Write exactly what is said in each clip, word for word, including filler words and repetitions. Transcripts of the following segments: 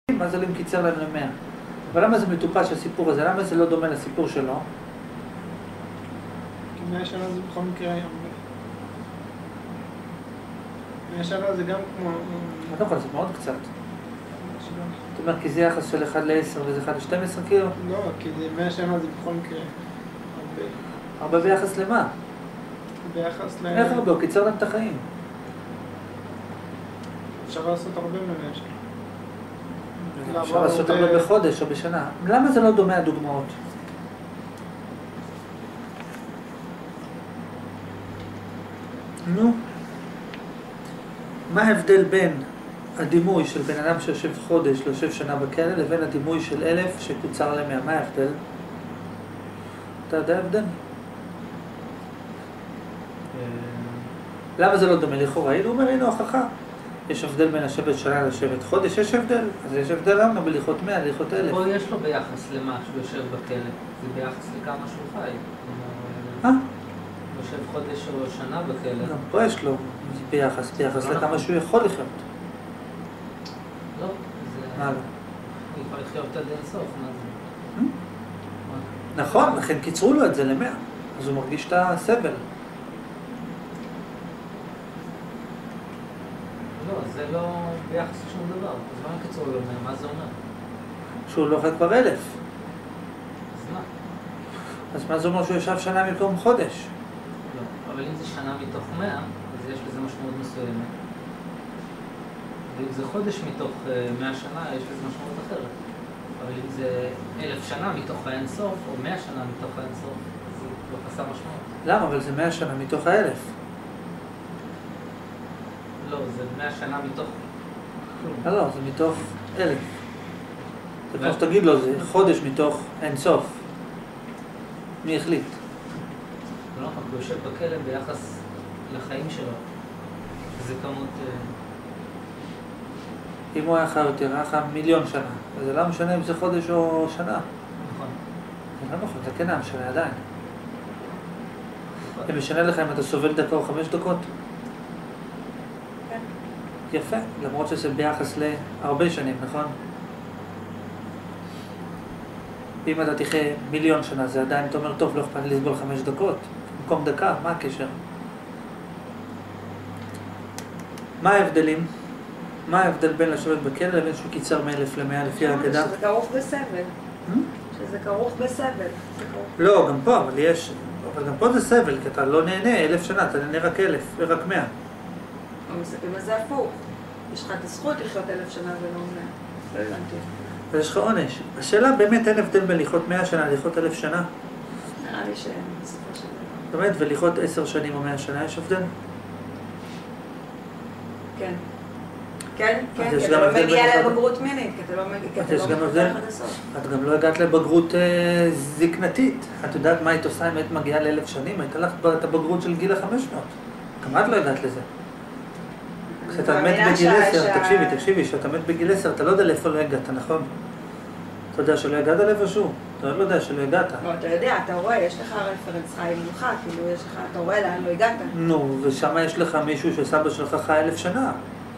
מה זה אם קיצר להם למאה? אבל למה זה מטופש הסיפור הזה? למה זה לא דומה לסיפור שלו? כי מאה שנה זה בכל מקרה היום. מאה שנה זה גם כמו... לא יכול, זה מאוד קצת. זאת אומרת, כי זה יחס של אחד לעשר וזה אחד לשתים עשרה כאילו? לא, כי זה מאה שנה זה בכל מקרה הרבה. הרבה ביחס למה? ביחס ל... איך הרבה? הוא קיצר להם את החיים. אפשר לעשות הרבה ממאה שנה. אפשר לעשות הרבה בחודש או בשנה. למה זה לא דומה הדוגמאות? נו, מה ההבדל בין הדימוי של בן אדם שיושב חודש, ליושב שנה בכלא, לבין הדימוי של אלף שקוצר למאה? מה ההבדל? אתה יודע ההבדל? למה זה לא דומה לכאורה? הוא אומר, הנה הוכחה. יש הבדל בין לשבת שנה לשבת חודש, יש הבדל. אז יש הבדל למה בליכות מאה, בליכות אלף. פה יש לו ביחס למה שהוא יושב בכלא. זה ביחס לכמה שהוא חי. אה? יושב חודש או שנה בכלא. גם פה יש לו ביחס, ביחס לכמה שהוא יכול לחיות. לא, זה... מה לא? הוא יכול לחיות עד אין סוף, מה זה? נכון, לכן קיצרו לו את זה למאה. אז הוא מרגיש את הסבל. לא, זה לא ביחס לשום דבר. אז מה קיצרו לו למאה? מה זה אומר? שהוא לא חי כבר אלף. אז מה? אז מה זה אומר שהוא ישב שנה במקום חודש? לא, אבל אם זה שנה מתוך מאה, אז יש לזה משמעות מסוימת. ואם זה חודש מתוך מאה שנה, יש לזה משמעות אחרת. אבל אם זה אלף שנה מתוך האין סוף, או מאה שנה מתוך האין סוף, אז זה לא חסר משמעות. למה? אבל זה מאה שנה מתוך האלף. לא, זה מאה שנה מתוך... לא, לא, זה מתוך אלף. זה כמו שתגיד לו, זה חודש מתוך אין סוף. מי החליט? לא, הוא יושב בכלא ביחס לחיים שלו. שזה כמות... אם הוא היה חי יותר, היה חי מיליון שנה. אז זה לא משנה אם זה חודש או שנה. נכון. זה לא נכון, זה כן משנה עדיין. זה משנה לך אם אתה סובל דקה או חמש דקות? כן. יפה, למרות שזה ביחס להרבה שנים, נכון? אם אתה תחיה מיליון שנה, זה עדיין, אתה אומר, טוב, לא אכפת לי לסבול חמש דקות. במקום דקה, מה הקשר? מה ההבדלים? מה ההבדל בין לשבת בכלא לבין שהוא קיצר מאלף למאה לפי ההגדה? שזה כרוך בסבל. שזה כרוך בסבל. לא, גם פה, אבל יש... אבל גם פה זה סבל, כי אתה לא נהנה אלף שנה, אתה נהנה רק אלף, רק מאה. לא מסתכלים על זה הפוך. יש לך את הזכות לחיות אלף שנה ולא מאה. לא הבנתי. ויש לך עונש. השאלה באמת אין הבדל בין לחיות מאה שנה ללחיות אלף שנה. נראה לי שאין בסופו של דבר. באמת, ולחיות עשר שנים או מאה שנה יש הבדל? כן. כן, כן, יש כי גם אתה לא הבדל מגיע בין- לבגרות מינית, כי אתה לא מגיע, כי אתה יש לא גם מגיע הבדל? עד הסוף. את גם לא הגעת לבגרות אה, זקנתית. את יודעת מה היית עושה אם היית מגיעה לאלף שנים? היית לך את הבגרות של גיל החמש מאות. גם את לא הגעת לזה. כשאתה מת מאמינה בגיל שה- עשר, שה- תקשיבי, תקשיבי, כשאתה מת בגיל עשר, אתה לא יודע לאיפה לא הגעת, נכון? אתה יודע שלא הגעת לאיפשהו? אתה עוד לא יודע שלא הגעת. לא, אתה יודע, אתה רואה, יש לך רפרנס חי מולך, כאילו יש לך, אתה רואה לאן לא הגעת. נו, ושם יש לך מישהו שסבא שלך חי אלף שנה.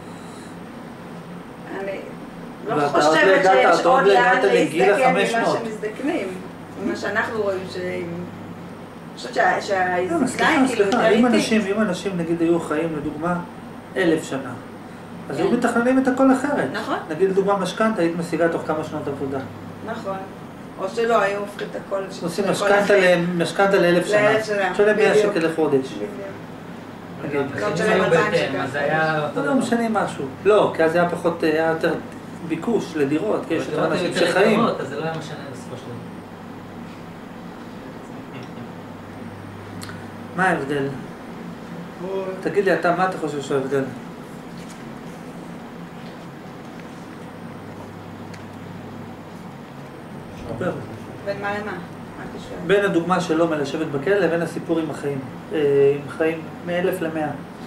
אני לא ואתה עוד לא חושבת הגעת, שיש אתה עוד עוד לא לאן הגעת לגיל להסתכל החמש ממה מאות. שמזדקנים, ממה שאנחנו רואים ש... אני חושבת שה- לא, שהזקנה סליחה, היא כאילו סליחה, יותר אם איטית. אנשים, אם אנשים נגיד היו חיים לדוגמה אלף שנה, אז כן. היו מתכננים את הכל אחרת. נכון. נגיד לדוגמה משכנתה, היית משיגה תוך כמה שנות עבודה. נכון. או שלא, היו הופכים את הכל... עושים לכל משכנתה החיים. ל- משכנתה לאלף שנה. לאלף שנה, תשלם מאה בדיוק. שקל לחודש. בדיוק. נגיד. לא אם משנה היו מאתיים בהתאם, שקל. אז היה... אותו לא דבר. משנה משהו. לא, כי אז היה פחות, היה יותר ביקוש לדירות, כי יש יותר אנשים שחיים. אז זה לא היה משנה בסופו של דבר. מה ההבדל? תגיד לי אתה, מה אתה חושב שהוא ההבדל? דבר. בין מה למה? מה קשור? בין הדוגמה שלו מלשבת בכלא לבין הסיפור עם החיים. אה, עם חיים מאלף למאה.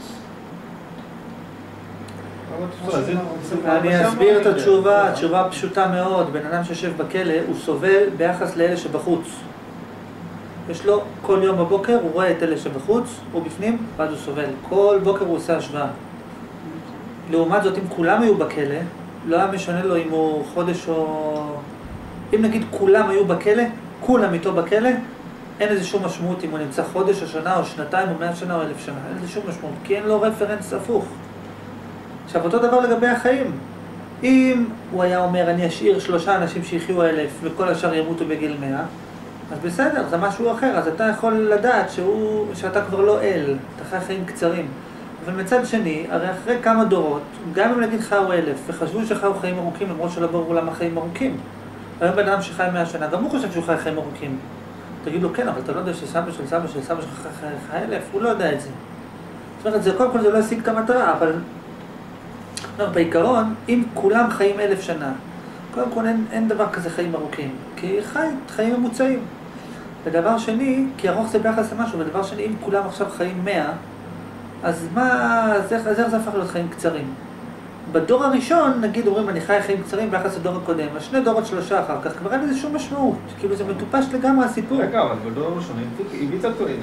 אני אסביר את התשובה, התשובה פשוטה מאוד. בן אדם שיושב בכלא הוא סובל ביחס לאלה שבחוץ. יש לו כל יום בבוקר, הוא רואה את אלה שבחוץ, הוא בפנים, ואז הוא סובל. כל בוקר הוא עושה השוואה. לעומת זאת, אם כולם היו בכלא, לא היה משנה לו אם הוא חודש או... אם נגיד כולם היו בכלא, כולם איתו בכלא, אין איזה שום משמעות אם הוא נמצא חודש או שנה או שנתיים או מאה שנה או אלף שנה. אין איזה שום משמעות, כי אין לו רפרנס הפוך. עכשיו, אותו דבר לגבי החיים. אם הוא היה אומר, אני אשאיר שלושה אנשים שיחיו אלף וכל השאר ימותו בגיל מאה, אז בסדר, זה משהו אחר. אז אתה יכול לדעת שהוא, שאתה כבר לא אל, אתה חי חיים קצרים. אבל מצד שני, הרי אחרי כמה דורות, גם אם נגיד חיו אלף, וחשבו שחיו חיים ארוכים, למרות שלא ברור למה חיים ארוכים. היום בן אדם שחי מאה שנה, גם הוא חושב שהוא חי חיים ארוכים. תגיד לו, כן, אבל אתה לא יודע שסבא של סבא של סבא שלך חי אלף, הוא לא יודע את זה. זאת אומרת, זה, קודם כל זה לא השיג את המטרה, אבל... לא, בעיקרון, אם כולם חיים אלף שנה, קודם כל אין, אין דבר כזה חיים ארוכים, כי חי, חיים ממוצעים. ודבר שני, כי ארוך זה ביחס למשהו, ודבר שני, אם כולם עכשיו חיים מאה, אז מה, אז איך, אז איך זה הפך להיות חיים קצרים? בדור הראשון, נגיד, אומרים, אני חי חיים קצרים ביחס לדור הקודם, אז שני דורות שלושה אחר כך, כבר אין לזה שום משמעות. כאילו, זה מטופש לגמרי הסיפור. רגע, אבל בדור הראשון, הביצה תועלת.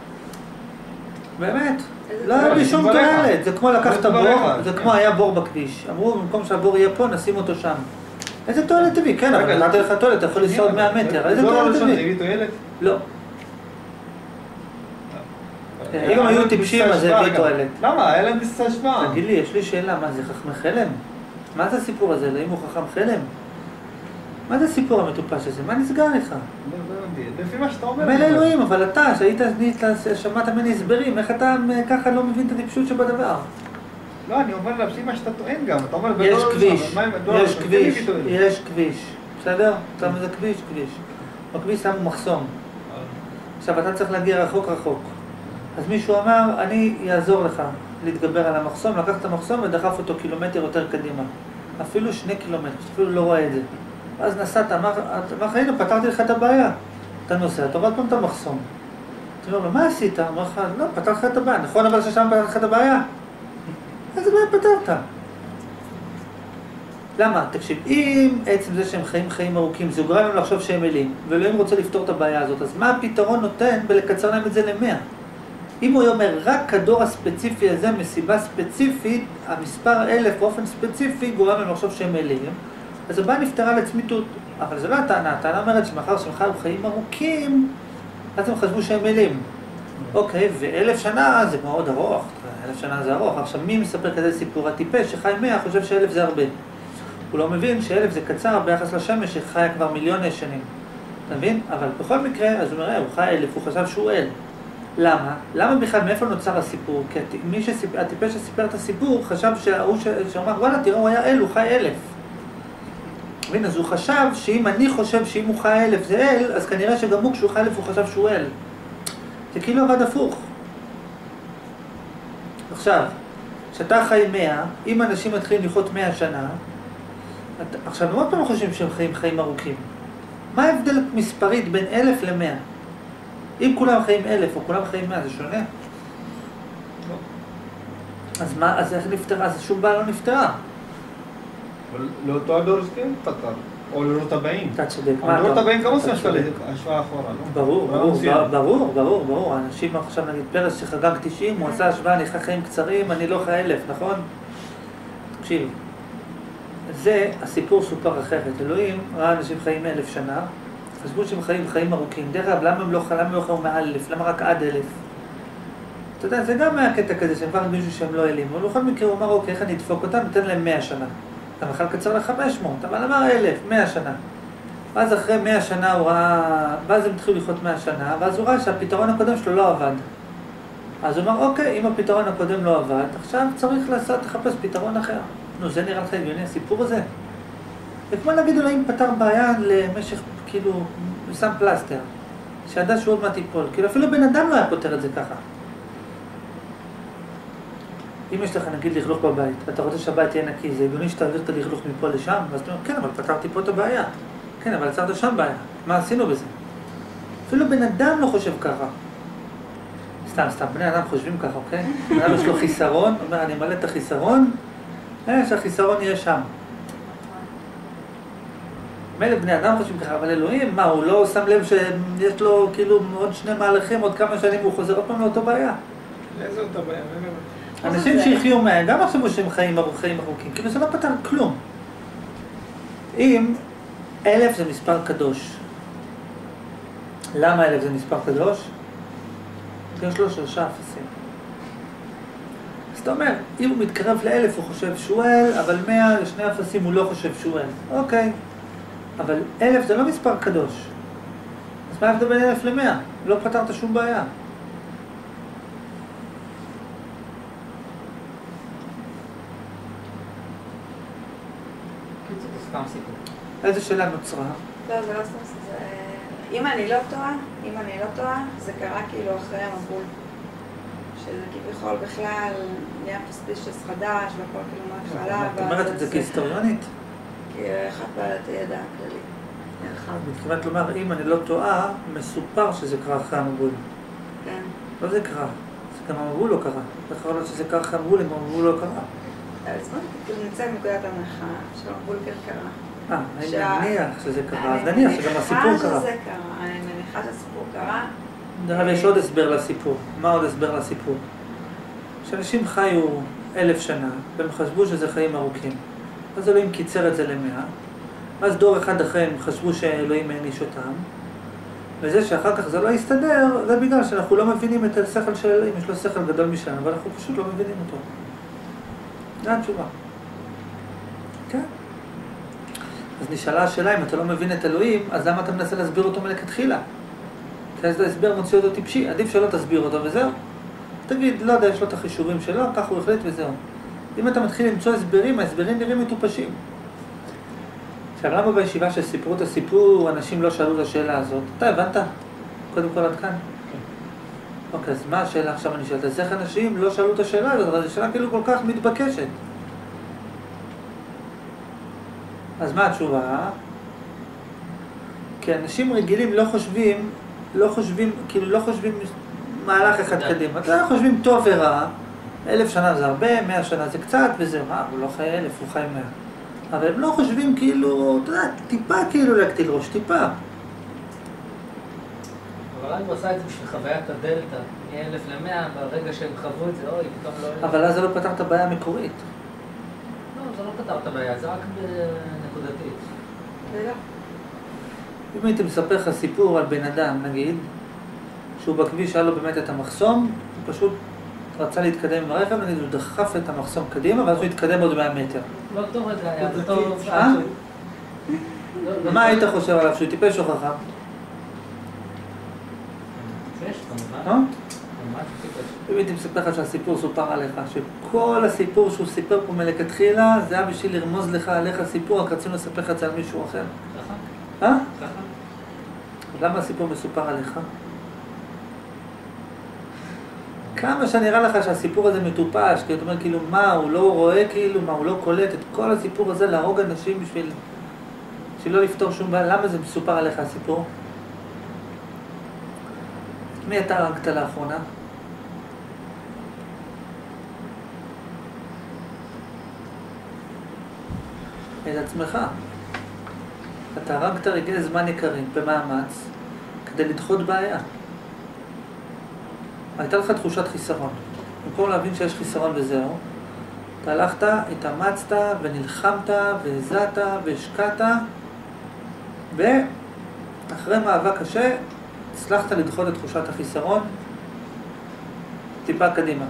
באמת, לא היה לי שום תועלת. זה כמו לקחת בור, זה כמו היה בור בכביש. אמרו, במקום שהבור יהיה פה, נשים אותו שם. איזה תועלת תביא? כן, אבל נתת לך תועלת, אתה יכול לנסוע עוד מאה מטר. איזה תועלת תביא? בדור הראשון זה הביא תועלת? לא. אם היו טיפשים, אז זה הביא תועלת. למה? היה להם ביסה השפעה. תגיד לי, יש לי שאלה, מה זה חכמי חלם? מה זה הסיפור הזה? האם הוא חכם חלם? מה זה הסיפור המטופש הזה? מה נסגר לך? לפי מה שאתה אומר. מלא אלוהים, אבל אתה, שהיית, שמעת ממני הסברים, איך אתה ככה לא מבין את הטיפשות שבדבר? לא, אני אומר לפי מה שאתה טוען גם. אתה אומר, יש כביש, יש כביש, יש כביש. בסדר? אתה אומר, זה כביש, כביש. בכביש שמו מחסום. עכשיו, אתה צריך להגיע רחוק רחוק. אז מישהו אמר, אני אעזור לך להתגבר על המחסום, לקח את המחסום ודחף אותו קילומטר יותר קדימה. אפילו שני קילומטר, אפילו לא רואה את זה. אז נסעת, אמר, הנה, פתרתי לך את הבעיה. אתה נוסע, אתה רואה פעם את המחסום. אתה אומר לו, מה עשית? אמר לך, לא, פתרתי לך את הבעיה. נכון, אבל ששם פתרתי לך את הבעיה? איזה בעיה פתרת? למה? תקשיב, אם עצם זה שהם חיים חיים ארוכים, זה גורם להם לחשוב שהם אלים, ואלוהים רוצה לפתור את הבעיה הזאת, אז מה הפתרון נותן בלקצר להם את זה למאה? אם הוא אומר, רק הדור הספציפי הזה, מסיבה ספציפית, המספר אלף באופן ספציפי גורם להם לחשוב שהם אלים, אז הבעיה נפתרה לצמיתות. אבל זה לא הטענה, הטענה אומרת שמחר שהם חיו חיים ארוכים, אז הם חשבו שהם אלים. אוקיי, ואלף שנה זה מאוד ארוך, אלף שנה זה ארוך. עכשיו, מי מספר כזה סיפור? הטיפש שחי מאה חושב שאלף זה הרבה. הוא לא מבין שאלף זה קצר ביחס לשמש שחיה כבר מיליוני שנים. אתה מבין? אבל בכל מקרה, אז הוא אומר, הוא חי אלף, הוא חשב שהוא אל. למה? למה בכלל, מאיפה נוצר הסיפור? כי מי שסיפר, הטיפש שסיפר את הסיפור חשב שההוא שאומר, וואלה, תראה, הוא היה אל, הוא חי אלף. מבין, אז הוא חשב שאם אני חושב שאם הוא חי אלף זה אל, אז כנראה שגם הוא כשהוא חי אלף הוא חשב שהוא אל. זה כאילו עבד הפוך. עכשיו, כשאתה חי מאה, אם אנשים מתחילים לחיות מאה שנה, עכשיו, עוד פעם חושבים שהם חיים חיים ארוכים. מה ההבדל מספרית בין אלף למאה? אם כולם חיים אלף או כולם חיים מאה, זה שונה? לא. אז מה, אז איך נפטרה? אז שום בעיה לא נפטרה. אבל לאותו הדור זה כן פתר, או לדורות הבאים. אתה צודק. הדורות הבאים גם עושים השוואה אחורה, לא? ברור, ברור, ברור, ברור, ברור. אנשים עכשיו נגיד פרס שחגג תשעים, הוא עשה השוואה, אני חי חיים קצרים, אני לא חי אלף, נכון? תקשיב. זה הסיפור סופר אחרת. אלוהים ראה אנשים חיים אלף שנה, חשבו שהם חיים חיים ארוכים. דרך אגב, למה הם לא חיו מעל אלף? למה רק עד אלף? אתה יודע, זה גם היה קטע כזה שהם כבר מישהו שהם לא אלים. אבל בכל מקרה הוא אמר, אוקיי, איך אני אדפוק אותם? ניתן להם מאה שנה. אתה בכלל קצר ל-חמש מאות, אבל אמר אלף, מאה שנה. ואז אחרי מאה שנה הוא ראה, ואז הם התחילו לחיות מאה שנה, ואז הוא ראה שהפתרון הקודם שלו לא עבד. אז הוא אמר, אוקיי, אם הפתרון הקודם לא עבד, עכשיו צריך לעשות, לחפש פתרון אחר. נו, זה נראה לך הגיוני, הסיפור הזה. וכמו להגיד אולי אם פתר בעיה למשך, כאילו, שם פלסטר, שידע שהוא עוד מעט ייפול. כאילו אפילו בן אדם לא היה פותר את זה ככה. אם יש לך נגיד לכלוך בבית, ואתה רוצה שהבית יהיה נקי, זה הגיוני שתעביר את הלכלוך מפה לשם, ואז אתה אומר, כן, אבל פתרתי פה את הבעיה. כן, אבל עצרת שם בעיה. מה עשינו בזה? אפילו בן אדם לא חושב ככה. סתם, סתם, בני אדם חושבים ככה, אוקיי? בן אדם יש לו חיסרון, אומר, אני מלא את החיסרון, אה, שהחיסרון יהיה שם. מילא בני אדם חושבים ככה, אבל אלוהים, מה, הוא לא שם לב שיש לו כאילו עוד שני מהלכים, עוד כמה שנים הוא חוזר עוד פעם לאותו בעיה? לאיזה אותה בעיה? אנשים שיחיו מהם, גם עכשיו שהם חיים ארוכים ארוכים, כאילו זה לא פתר כלום. אם אלף זה מספר קדוש, למה אלף זה מספר קדוש? כי יש לו שלושה אפסים. אז אתה אומר, אם הוא מתקרב לאלף הוא חושב שהוא אל, אבל מאה לשני אפסים הוא לא חושב שהוא אל. אוקיי, אבל אלף זה לא מספר קדוש. אז מה ההבדל בין אלף למאה? לא פתרת שום בעיה. זה סתם סיפור. איזה שאלה נוצרה? לא, זה לא סתם, זה... אם אני לא טועה, אם אני לא טועה, זה קרה כאילו אחרי המבול. שזה כביכול בכלל נהיה פספישס חדש, והכל כאילו מההתחלה. את אומרת את זה כהיסטוריונית? כאחת בעלת הידע הכללי. נרחב. מתכוונת לומר, אם אני לא טועה, מסופר שזה קרה אחרי המבול. כן. לא זה קרה, זה גם המבול לא קרה. יכול להיות שזה קרה אחרי המבול, אם המבול לא קרה. אז בואו כאילו נמצא מנקודת המנחה שהמבול כן קרה. אה, אני שה- מניח שזה קרה, אז אני נניח שגם הסיפור מניחה קרה. שזה קרה, אני מניחה שהסיפור קרה. דרך אגב, יש עוד הסבר לסיפור. מה עוד הסבר לסיפור? שאנשים חיו אלף שנה, והם חשבו שזה חיים ארוכים. אז אלוהים קיצר את זה למאה, ואז דור אחד אחרי הם חשבו שאלוהים העניש אותם, וזה שאחר כך זה לא יסתדר, זה בגלל שאנחנו לא מבינים את השכל של אלוהים, יש לו שכל גדול משלנו, אבל אנחנו פשוט לא מבינים אותו. זו התשובה. כן. אז נשאלה השאלה, אם אתה לא מבין את אלוהים, אז למה אתה מנסה להסביר אותו מלכתחילה? כי אז ההסבר מוציא אותו טיפשי, עדיף שלא תסביר אותו וזהו. תגיד, לא יודע, יש לו את החישובים שלו, כך הוא החליט וזהו. אם אתה מתחיל למצוא הסברים, ההסברים נראים מטופשים. עכשיו, למה בישיבה שסיפרו את הסיפור, אנשים לא שאלו את השאלה הזאת? אתה הבנת? קודם כל עד כאן. אוקיי, אז מה השאלה עכשיו אני שואלת? אז איך אנשים לא שאלו את השאלה הזאת? אבל זו שאלה כאילו כל כך מתבקשת. אז מה התשובה? כי אנשים רגילים לא חושבים, לא חושבים, כאילו לא חושבים מהלך אחד קדימה. אתה חושבים טוב ורע, אלף שנה זה הרבה, מאה שנה זה קצת, וזה, מה, הוא לא חי אלף, הוא חי מאה. אבל הם לא חושבים כאילו, אתה יודע, טיפה כאילו להקטיל ראש, טיפה. אבל רק הוא עשה את זה בשביל חוויית הדלתא, מ-אלף למאה, ברגע שהם חוו את זה, אוי, פתאום לא... אבל אז זה לא פתר את הבעיה המקורית. לא, זה לא פתר את הבעיה, זה רק נקודתית. ולא. אם הייתי מספר לך סיפור על בן אדם, נגיד, שהוא בכביש היה לו באמת את המחסום, הוא פשוט רצה להתקדם עם הרכב, נגיד, הוא דחף את המחסום קדימה, ואז הוא התקדם עוד מאה מטר. לא טוב רגע, היה זה טוב... אה? מה היית חושב עליו, שהוא טיפש או חכם? טיפש, כמובן. אה? כמובן טיפש. אם הייתי מספר לך שהסיפור סופר עליך, שכל הסיפור שהוא סיפר פה מלכתחילה, זה היה בשביל לרמוז לך עליך סיפור, רק רצינו לספר לך את זה על מישהו אחר. ככה? אה? ככה? למה הסיפור מסופר עליך? כמה שנראה לך שהסיפור הזה מטופש, כי אתה אומר כאילו מה, הוא לא רואה כאילו, מה, הוא לא קולט את כל הסיפור הזה להרוג אנשים בשביל, בשביל לא לפתור שום בעיה, למה זה מסופר עליך הסיפור? מי אתה הרגת לאחרונה? את עצמך. אתה הרגת רגעי זמן יקרים במאמץ כדי לדחות בעיה. הייתה לך תחושת חיסרון. במקום להבין שיש חיסרון וזהו, אתה הלכת, התאמצת ונלחמת והזעת והשקעת, ואחרי מאבק קשה הצלחת לדחות את תחושת החיסרון טיפה קדימה.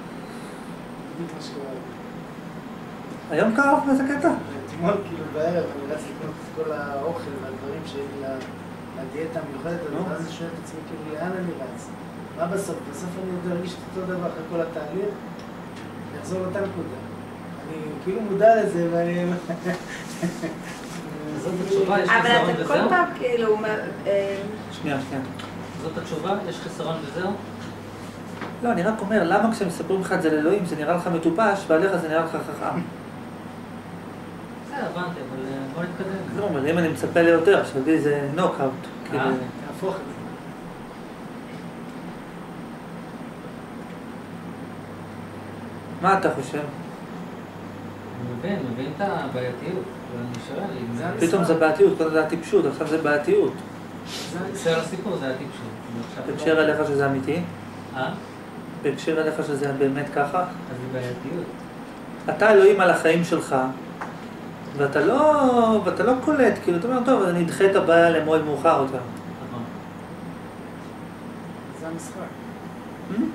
היום קרה לך באיזה קטע? אתמול כאילו בערב אני רץ לקנות את כל האוכל והדברים שהיו לדיאטה המיוחדת, ואז אני שואל את עצמי כאילו לאן אני רץ? מה בסוף? בסוף אני עוד ארגיש את אותו דבר אחרי כל התהליך, אני אחזור לאותה נקודה. אני כאילו מודע לזה ואני... זאת התשובה, יש אבל חיסרון אתה כל וזהו? פעם כאילו... אה, שנייה, שנייה. זאת התשובה, יש חיסרון וזהו? לא, אני רק אומר, למה כשמספרים לך את זה לאלוהים זה נראה לך מטופש, ועליך זה נראה לך חכם? בסדר, הבנתי, אבל אה, בוא נתקדם. לא, אבל אם אני מצפה ליותר, שבי זה נוקאוט. כאילו, אה? תהפוך את זה. מה אתה חושב? אני מבין, מבין את הבעייתיות, ואני שואל אם זה... פתאום זה בעייתיות, קודם זה היה טיפשות, עכשיו זה בעייתיות. בהקשר לסיפור, זה היה טיפשות. בהקשר אליך שזה אמיתי? אה? בהקשר אליך שזה באמת ככה? אז זה בעייתיות. אתה אלוהים על החיים שלך, ואתה לא, ואתה לא קולט, כאילו, אתה אומר, טוב, אני אדחה את הבעיה למועד מאוחר יותר. נכון. זה המשחק. Hmm? אתה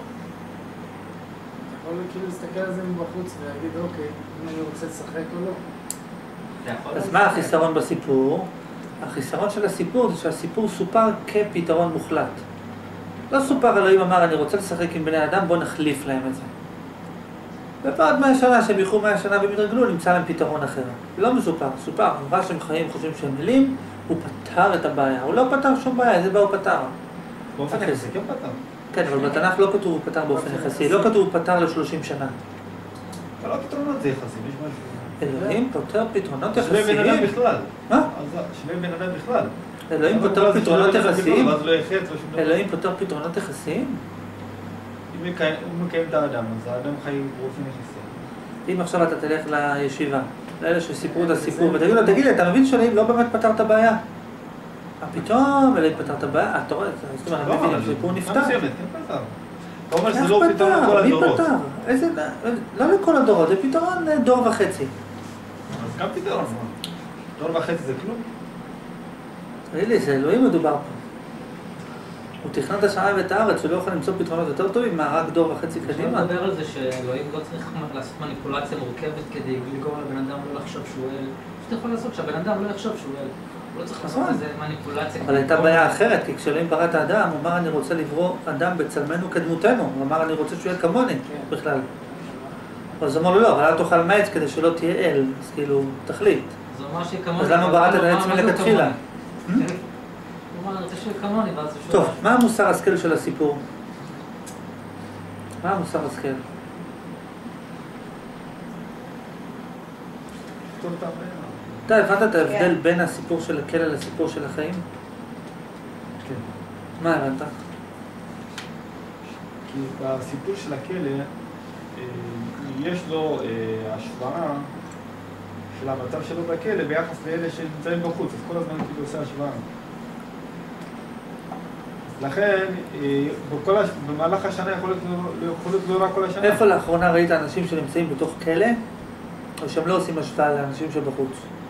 יכול כאילו להסתכל על זה מבחוץ ולהגיד, אוקיי, אם אני רוצה לשחק או לא. אתה יכול אז לעשות מה את החיסרון בסיפור? החיסרון של הסיפור זה שהסיפור סופר כפתרון מוחלט. לא סופר אלוהים אמר, אני רוצה לשחק עם בני אדם, בוא נחליף להם את זה. ובעוד מאה שנה שהם יחו מאה שנה והם יתרגלו, נמצא להם פתרון אחר. לא מסופר, סופר, אמרה שהם חיים, חושבים שהם מילים, הוא פתר את הבעיה. הוא לא פתר שום בעיה, איזה בעיה הוא פתר? באופן אוקיי. יחסי, כן פתר. כן, אבל בתנ"ך לא כתוב הוא פתר באופן יחסי, לא כתוב הוא פתר ל-שלושים שנה. אבל לא פתרונות זה יחסי, יש משהו. אלוהים פותר פתרונות שני בן אדם יחסיים. בכלל. מה? אז שני בן אדם בכלל. אלוהים אבל פותר אז פתרונות שני בן אדם יחסיים? בכלל, ואז לא יחץ ושום דבר. אלוהים פותר פתרונות יחסיים? אם מקיים- אם מקיים את האדם, אז האדם חי באופן יחסי. אם עכשיו אתה תלך לישיבה, לאלה שסיפרו את הסיפור, ותגיד לו, תגיד לי, אתה מבין שאלוהים לא באמת פתר את הבעיה? מה פתאום, אלוהים פתר את הבעיה? אתה רואה, זאת אומרת, לא, מבין, אבל הסיפור זה- נפתר. מסוימת, כן פתר. אתה אומר שזה איך לא פתרון לכל פתר? מי הדורות. פתר? איזה... לא לכל הדורות, זה פתרון אה, דור וחצי. אז גם פתרון. מה? דור וחצי זה כלום? תגיד לי, זה אלוהים מדובר פה. הוא תכנן את השמיים ואת הארץ, הוא לא יכול למצוא פתרונות יותר טובים, מה, רק דור וחצי אפשר קדימה? לדבר על זה שאלוהים לא צריך לעשות מניפולציה מורכבת כדי לגרום לבן אדם לא לחשוב שהוא אל. פשוט יכול לעשות שהבן אדם לא יחשוב שהוא אל. הוא לא צריך לעשות נכון. איזה מניפולציה. אבל הייתה בעיה אחרת, כי כשאלוהים ברא את האדם, הוא אמר, אני רוצה לברוא אדם בצלמנו כדמותנו. הוא אמר, אני רוצה שהוא יהיה כמוני, בכלל. אז הוא אמר לו, לא, אבל אל תאכל מעץ כדי שלא תהיה אל, אז כאילו, תחליט. זה אומר שכמוני... אז למה בראת את העץ מה זה מלכתחילה? כמוני? הוא אמר, אני רוצה שהוא יהיה כמוני, ואז הוא שואל... טוב, מה המוסר השכל של הסיפור? מה המוסר השכל? פתור את הבעיה. אתה הבנת את ההבדל כן. בין הסיפור של הכלא לסיפור של החיים? כן. מה הבנת? כי בסיפור של הכלא, אה, יש לו אה, השוואה של המצב שלו בכלא ביחס לאלה שנמצאים בחוץ, אז כל הזמן כאילו עושה השוואה. לכן, אה, בכל הש... במהלך השנה יכול להיות לא, יכול להיות לא רק כל השנה. איפה לאחרונה ראית אנשים שנמצאים בתוך כלא, או שהם לא עושים השוואה לאנשים שבחוץ?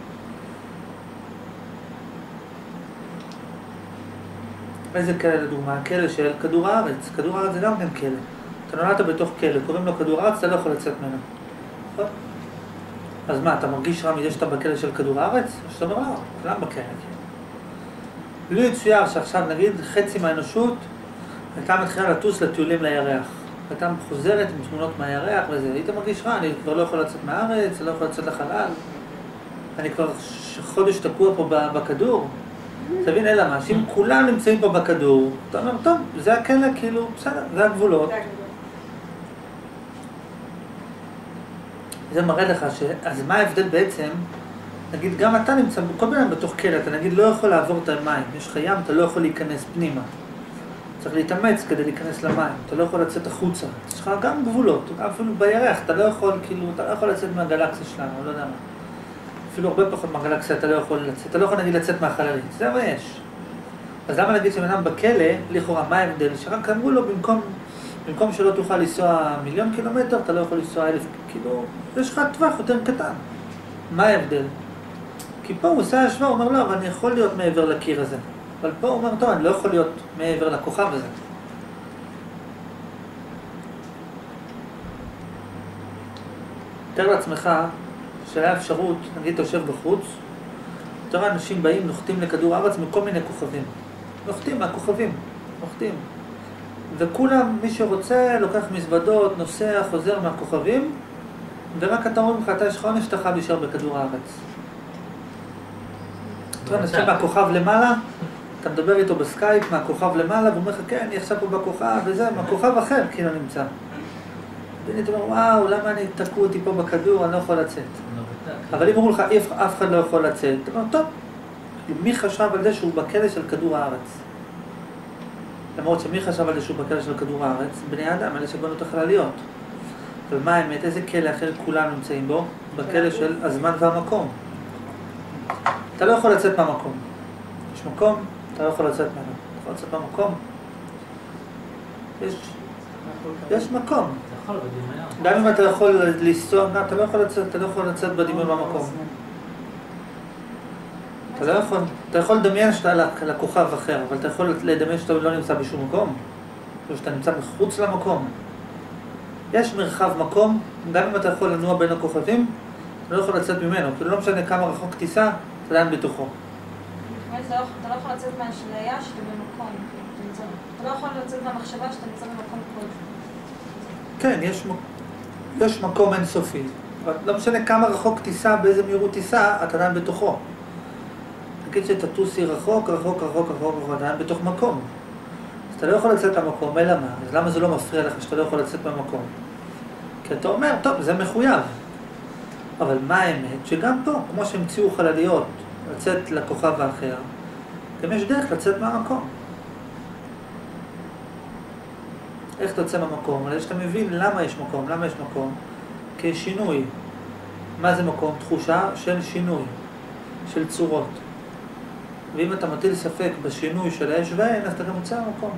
איזה כלא לדוגמה? כלא של כדור הארץ. כדור הארץ זה גם כן כלא. אתה נולדת בתוך כלא, קוראים לו כדור הארץ, אתה לא יכול לצאת ממנו. נכון? אז מה, אתה מרגיש רע מזה שאתה בכלא של כדור הארץ? או שאתה אומר, לא, כולם בכלא. לא יצויר שעכשיו נגיד חצי מהאנושות הייתה מתחילה לטוס לטיולים לירח. הייתה חוזרת עם תמונות מהירח וזה. היית מרגיש רע, אני כבר לא יכול לצאת מהארץ, לא יכול לצאת לחלל. אני כבר חודש תקוע פה בכדור. תבין, אלא מה, שאם כולם נמצאים פה בכדור, אתה אומר, טוב, זה הכלא, כאילו, בסדר, זה הגבולות. זה מראה לך ש... אז מה ההבדל בעצם? נגיד, גם אתה נמצא, כל בן בתוך כלא, אתה נגיד לא יכול לעבור את המים, יש לך ים, אתה לא יכול להיכנס פנימה. צריך להתאמץ כדי להיכנס למים, אתה לא יכול לצאת החוצה. יש לך גם גבולות, אפילו בירח, אתה לא יכול, כאילו, אתה לא יכול לצאת מהגלקסיה שלנו, לא יודע מה. אפילו הרבה פחות מהגלקסיה אתה לא יכול לצאת, אתה לא יכול נגיד לצאת מהחללית, זה מה יש. אז למה נגיד שבן אדם בכלא, לכאורה, מה ההבדל? שרק אמרו לו, במקום, במקום שלא תוכל לנסוע מיליון קילומטר, אתה לא יכול לנסוע אלף, כאילו, יש לך טווח יותר קטן. מה ההבדל? כי פה הוא עושה השוואה, הוא אומר, לא, אבל אני יכול להיות מעבר לקיר הזה. אבל פה הוא אומר, טוב, אני לא יכול להיות מעבר לכוכב הזה. תאר לעצמך שהיה אפשרות, נגיד אתה יושב בחוץ, אתה רואה אנשים באים, נוחתים לכדור הארץ מכל מיני כוכבים. נוחתים מהכוכבים, נוחתים. וכולם, מי שרוצה, לוקח מזוודות, נוסע, חוזר מהכוכבים, ורק אתה רואה לך, אתה יש לך עונש, אתה חייב להישאר בכדור הארץ. אתה רואה, נוסע מהכוכב למעלה, אתה מדבר איתו בסקייפ מהכוכב למעלה, והוא אומר לך, כן, אני עכשיו פה בכוכב, וזה, מהכוכב אחר, כאילו נמצא. ואני אומר, וואו, למה אני תקעו אותי פה בכדור, אני לא יכול לצאת. אבל אם אמרו לך, אף אחד לא יכול לצאת, אתה אומר, טוב, מי חשב על זה שהוא בכלא של כדור הארץ? למרות שמי חשב על זה שהוא בכלא של כדור הארץ? בני אדם, אלה שבנו את החלליות. אבל מה האמת? איזה כלא אחר כולם נמצאים בו? בכלא של הזמן והמקום. אתה לא יכול לצאת מהמקום. יש מקום, אתה לא יכול לצאת ממנו. אתה יכול לצאת מהמקום? יש, יש מקום. אתה יכול בדמיון. גם אם אתה יכול לנסוע, אתה לא יכול לצאת, אתה לא יכול לצאת בדמיון במקום. אתה לא יכול, אתה יכול לדמיין שאתה על הכוכב אחר, אבל אתה יכול לדמיין שאתה לא נמצא בשום מקום, או שאתה נמצא מחוץ למקום. יש מרחב מקום, גם אם אתה יכול לנוע בין הכוכבים, אתה לא יכול לצאת ממנו, כאילו לא משנה כמה רחוק טיסה, אתה עדיין בתוכו. אתה לא יכול לצאת מהאשליה שאתה במקום, אתה לא יכול לצאת מהמחשבה שאתה נמצא במקום כלשהו. כן, יש, יש מקום אינסופי. לא משנה כמה רחוק טיסה, באיזה מהירות טיסה, אתה עדיין בתוכו. תגיד שאתה טוסי רחוק, רחוק, רחוק, רחוק, רחוק, עדיין בתוך מקום. אז אתה לא יכול לצאת למקום, אלא מה? אז למה זה לא מפריע לך שאתה לא יכול לצאת מהמקום? כי אתה אומר, טוב, זה מחויב. אבל מה האמת? שגם פה, כמו שהמציאו חלליות לצאת לכוכב האחר, גם יש דרך לצאת מהמקום. איך אתה יוצא מהמקום? אבל שאתה מבין למה יש מקום, למה יש מקום? כשינוי. מה זה מקום? תחושה של שינוי, של צורות. ואם אתה מטיל ספק בשינוי של האש והאין, אז אתה גם מוצא מהמקום.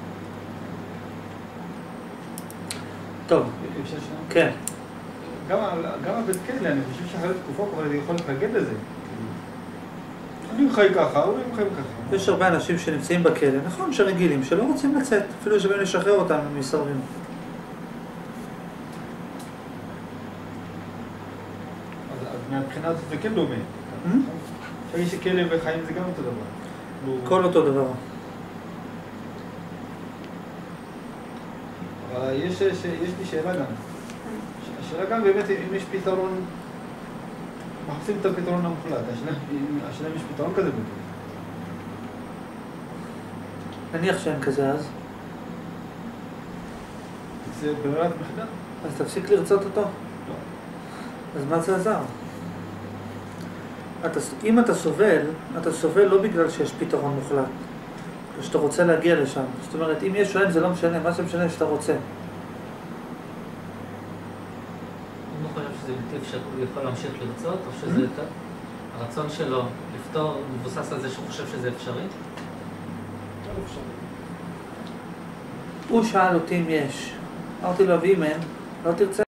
טוב. כן. גם הבית כלא, אני חושב שאחרי תקופה כבר אני יכול להתנגד לזה. אני חי ככה, הוא חי ככה. יש הרבה אנשים שנמצאים בכלא, נכון, שרגילים, שלא רוצים לצאת, אפילו שווים לשחרר אותם, הם מסרבים. אז מהבחינה הזאת זה כן דומה. אפשר להגיד שכלא וחיים זה גם אותו דבר. כל אותו דבר. אבל יש לי שאלה גם. השאלה גם באמת אם יש פתרון, מחפשים את הפתרון המוחלט, השאלה אם יש פתרון כזה בטוח. נניח שאין כזה אז. זה ברירת מחדל? אז תפסיק לרצות אותו. לא. אז מה זה עזר? אתה, אם אתה סובל, אתה סובל לא בגלל שיש פתרון מוחלט. שאתה רוצה להגיע לשם. זאת אומרת, אם יש או אין זה לא משנה, מה שמשנה שאתה רוצה. שזה בלתי אפשרי, הוא יכול להמשיך לרצות, או שזה הרצון שלו לפתור מבוסס על זה שהוא חושב שזה אפשרי? לא אפשרי. הוא שאל אותי אם יש. אמרתי לו, ואם אין, לא תרצה.